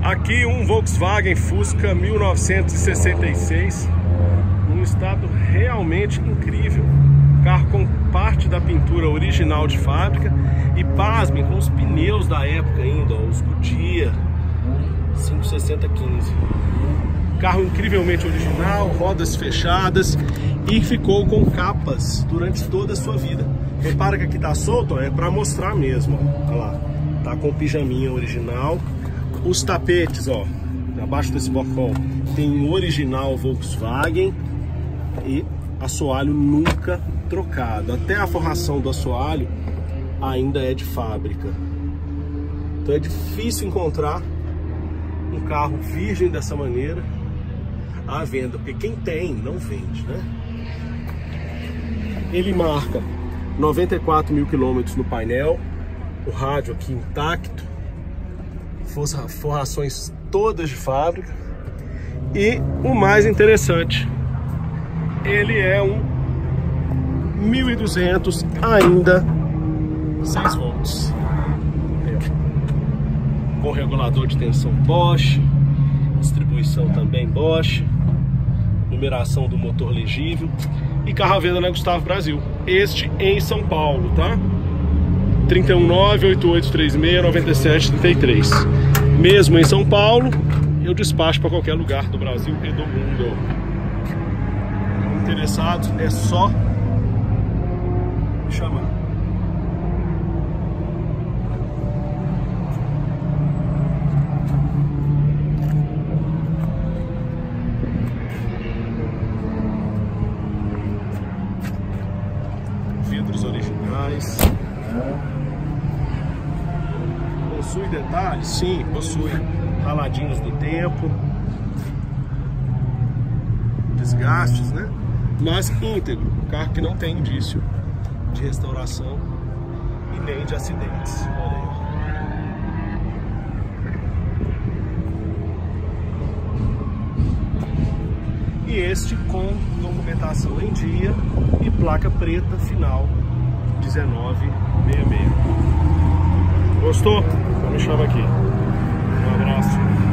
Aqui um Volkswagen Fusca 1966, num estado realmente incrível. Carro com parte da pintura original de fábrica e, pasmem, com os pneus da época ainda, ó, os Goodyear 560-15. Carro incrivelmente original, rodas fechadas e ficou com capas durante toda a sua vida. Repara que aqui tá solto, ó, é para mostrar mesmo, ó. Olha lá, tá com pijaminha original. Os tapetes, ó, abaixo desse bocão tem um original Volkswagen e assoalho nunca trocado. Até a forração do assoalho ainda é de fábrica. Então é difícil encontrar um carro virgem dessa maneira à venda, porque quem tem não vende, né? Ele marca 94 mil quilômetros no painel, o rádio aqui intacto, forrações todas de fábrica. E o mais interessante, ele é um 1200 ainda 6 volts, com regulador de tensão Bosch, distribuição também Bosch, numeração do motor legível e carro à venda na Gustavo Brasil, este em São Paulo, tá? 319-8836-9733. Mesmo em São Paulo, eu despacho para qualquer lugar do Brasil e do mundo. Interessados, é só me chamar. Vidros originais. Possui detalhes? Sim, possui raladinhos do tempo, desgastes, né? Mas íntegro, carro que não tem indício de restauração e nem de acidentes. Olha aí. E este com documentação em dia e placa preta final 1966. Gostou? Então me chama aqui. Um abraço.